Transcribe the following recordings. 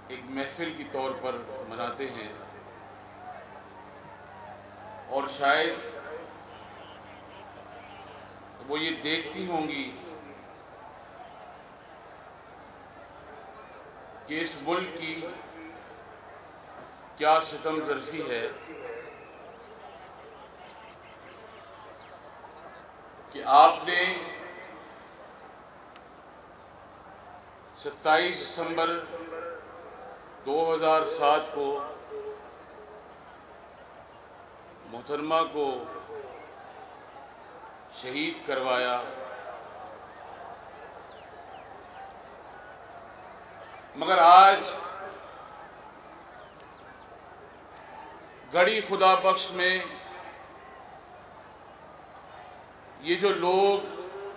एक महफिल की तौर पर मनाते हैं और शायद वो ये देखती होंगी कि इस मुल्क की क्या सितम ज़र्फ़ी है कि आपने 27 दिसंबर 2007 को मोहतरमा को शहीद करवाया। मगर आज गड़ी खुदा बख्श में ये जो लोग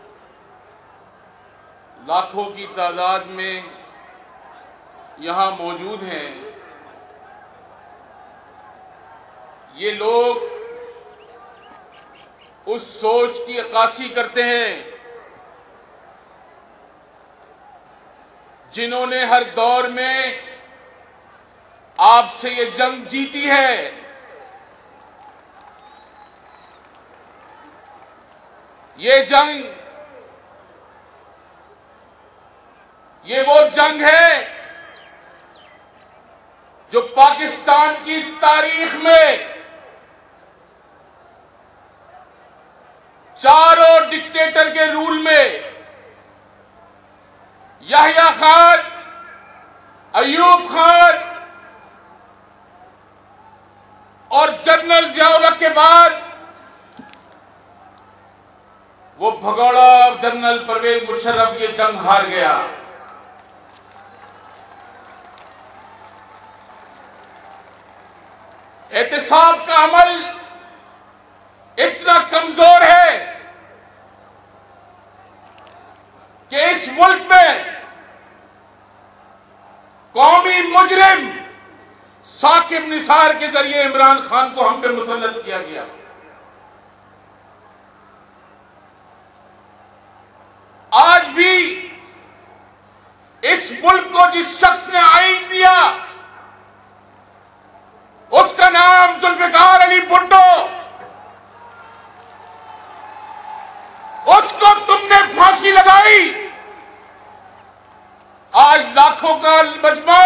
लाखों की तादाद में यहाँ मौजूद हैं, ये लोग उस सोच की अक्कासी करते हैं जिन्होंने हर दौर में आपसे ये जंग जीती है। ये जंग, ये वो जंग है जो पाकिस्तान की तारीख में चारों डिक्टेटर के रूल में याहिया खान, अयूब खान और जनरल जियाउल हक के बाद वो भगोड़ा जनरल परवेज मुशर्रफ ये जंग हार गया। एहतिसाब का अमल इतना कमजोर है कि इस मुल्क में कौमी मुजरिम साकिब निसार के जरिए इमरान खान को हम पे मुसल्लत किया गया। आज भी इस मुल्क को जिस शख्स ने आइन दिया उसका नाम जुल्फिकार अली भुट्टो, उसको तुमने फांसी लगाई। आज लाखों का मजमा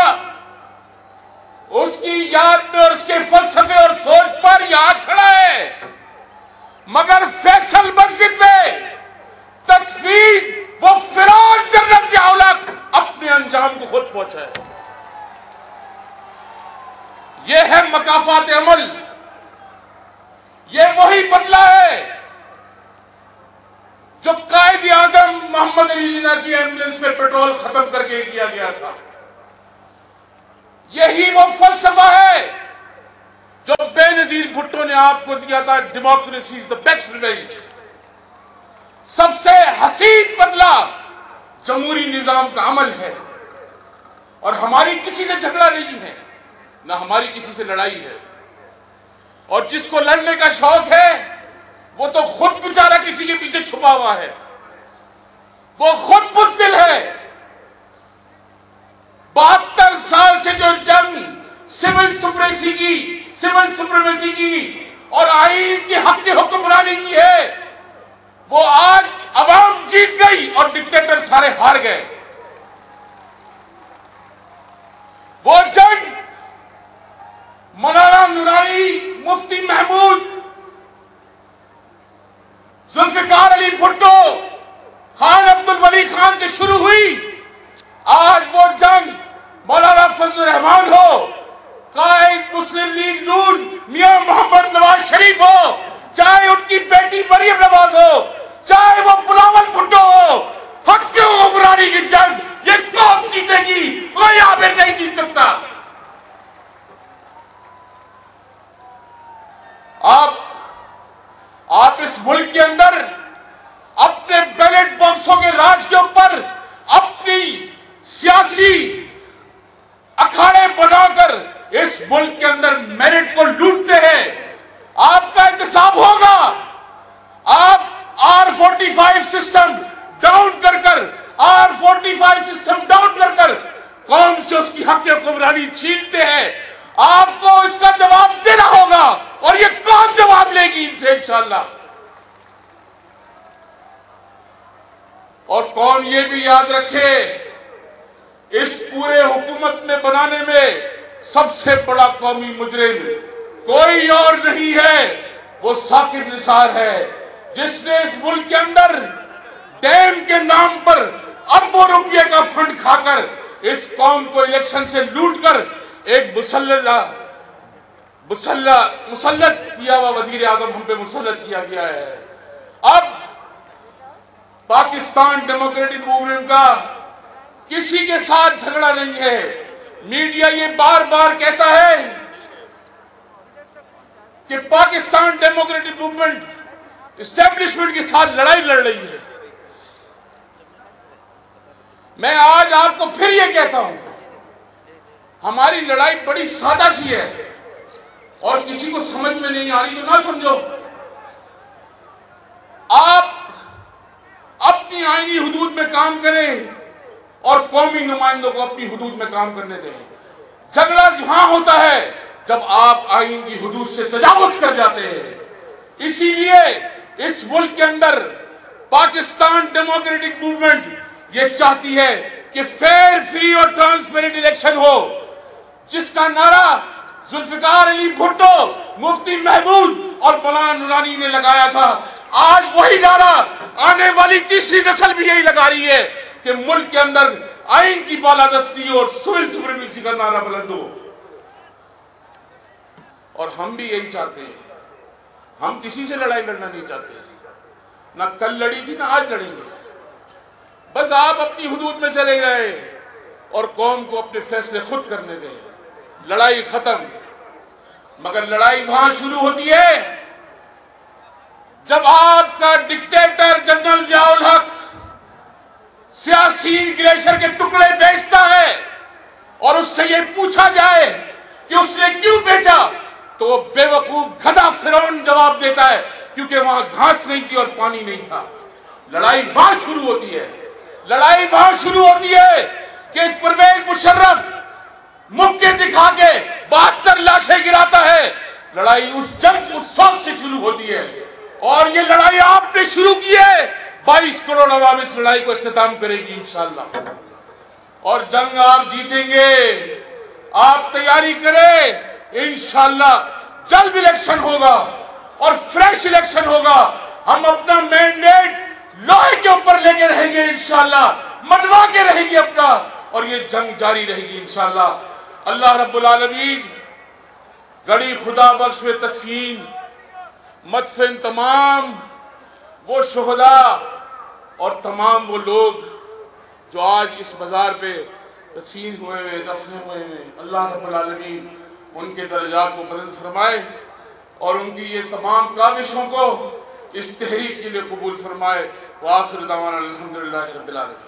उसकी याद में और उसके फलसफे और सोच पर यहां खड़ा है, मगर फैसल मस्जिद में तकफीर वो फिरौन जनरल जियाउल हक अपने अंजाम को खुद पहुंचा है। यह है मकाफात अमल, यह वही बदला है जो कायद आजम मोहम्मद अली जिन्ना की एम्बुलेंस में पेट्रोल खत्म करके किया गया था। यही वो फलसफा है जो बेनजीर भुट्टो ने आपको दिया था, democracy is the best revenge. सबसे हसीन बदला जमहूरी निजाम का अमल है और हमारी किसी से झगड़ा नहीं है, ना हमारी किसी से लड़ाई है। और जिसको लड़ने का शौक है वो तो खुद बेचारा किसी के पीछे छुपा हुआ है, वो खुद बुज़दिल है। 72 साल से जो जंग सिविल सुप्रीमेसी की और आईन की हक की हुक्मरानी की है, वो आज अवाम जीत गई और डिक्टेटर सारे हार गए। वो जंग मौलाना नूरानी, मुफ्ती महमूद, जुल्फिकार अली भुट्टो, खान अब्दुल वली खान से शुरू हुई। आज वो जंग मौलाना फजलुर रहमान हो, कायद मुस्लिम लीग नून मियां मोहम्मद नवाज शरीफ हो, चाहे उनकी बेटी मरियम नवाज हो, चाहे वो बिलावल भुट्टो हो, हक की हुक्मरानी की जंग ये कौम जीतेगी, कोई आमिर नहीं जीत सकता। आप इस मुल्क के अंदर अपने बैलेट बॉक्सों के राज के ऊपर अपनी सियासी अखाड़े बनाकर इस मुल्क के अंदर मेरिट को लूटते हैं। आपका एहतसाब होगा, आप R45 सिस्टम डाउन कर R45 सिस्टम डाउन कर कौम से उसकी हक हुक्मरानी छीनते हैं, आपको इसका जवाब देना होगा और ये कौम जवाब लेगी इनसे इंशाअल्लाह। और कौम ये भी याद रखे, इस पूरे हुकूमत में बनाने में सबसे बड़ा कौमी मुजरिम कोई और नहीं है, वो साकिब निसार है, जिसने इस मुल्क के अंदर डैम के नाम पर अरबों रुपये का फंड खाकर इस कौम को इलेक्शन से लूटकर एक मुसल्लत किया हुआ वजीर आजम हम पे मुसल्लत किया गया है। अब पाकिस्तान डेमोक्रेटिक मूवमेंट का किसी के साथ झगड़ा नहीं है। मीडिया ये बार बार कहता है कि पाकिस्तान डेमोक्रेटिक मूवमेंट एस्टेब्लिशमेंट के साथ लड़ाई लड़ रही है। मैं आज आपको फिर ये कहता हूं, हमारी लड़ाई बड़ी सादा सी है और किसी को समझ में नहीं आ रही तो ना समझो। आप अपनी आईनी हुदूद में काम करें और कौमी नुमाइंदों को अपनी हुदूद में काम करने दें। झगड़ा जहां होता है जब आप आईन की हुदूद से तजावुज कर जाते हैं। इसीलिए इस मुल्क के अंदर पाकिस्तान डेमोक्रेटिक मूवमेंट ये चाहती है कि फेयर, फ्री और ट्रांसपेरेंट इलेक्शन हो, जिसका नारा जुल्फिकार अली भुट्टो, मुफ्ती महमूद और मौलाना नूरानी ने लगाया था। आज वही नारा आने वाली तीसरी नस्ल भी यही लगा रही है कि मुल्क के अंदर आइन की बालादस्ती और सिविल सुप्रीमेसी का नारा बुलंद हो। और हम भी यही चाहते हैं। हम किसी से लड़ाई लड़ना नहीं चाहते, ना कल लड़ी थी ना आज लड़ेंगे। बस आप अपनी हुदूद में चले गए और कौम को अपने फैसले खुद करने दें। लड़ाई खत्म, मगर लड़ाई वहां शुरू होती है जब आपका डिक्टेटर जनरल जियाउल हक सियासी ग्लेशियर के टुकड़े बेचता है और उससे ये पूछा जाए कि उसने क्यों बेचा, तो वो बेवकूफ गधा फिरौन जवाब देता है क्योंकि वहां घास नहीं थी और पानी नहीं था। लड़ाई वहां शुरू होती है। लड़ाई वहां शुरू होती है कि परवेज मुशर्रफ मुक्के दिखा के 72 लाशें गिराता है। लड़ाई उस जंग, उस सोच से शुरू होती है और ये लड़ाई आपने शुरू की है। 22 करोड़ अवाम इस लड़ाई को इख्तिताम करेगी इंशाअल्लाह और जंग आप जीतेंगे। आप तैयारी करें, इंशाअल्लाह जल्द इलेक्शन होगा और फ्रेश इलेक्शन होगा। हम अपना मैंडेट लोहे के ऊपर लेके रहेंगे इंशाअल्लाह, मनवा के रहेंगे अपना, और ये जंग जारी रहेगी इंशाअल्लाह। अल्लाह रब्बुल आलमीन गड़ी खुदा बख्श में तदफीन मदफन तमाम वो शुहदा और तमाम वो लोग जो आज इस बाजार पे तदफीन हुए हुए, दफन हुए हुए, अल्लाह रब्बुल आलमीन उनके दर्जात को बुलंद फरमाए और उनकी ये तमाम काविशों को इस तहरीक के लिए कबूल फरमाए। व आखिर दावाना अल्हम्दुलिल्लाहि रब्बिल आलमीन।